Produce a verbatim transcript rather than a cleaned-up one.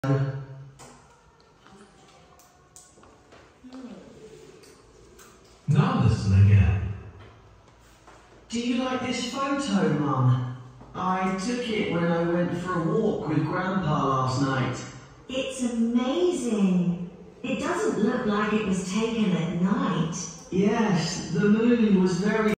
Now listen again. Do you like this photo, Mum? I took it when I went for a walk with Grandpa last night. It's amazing. It doesn't look like it was taken at night. Yes, the moon was very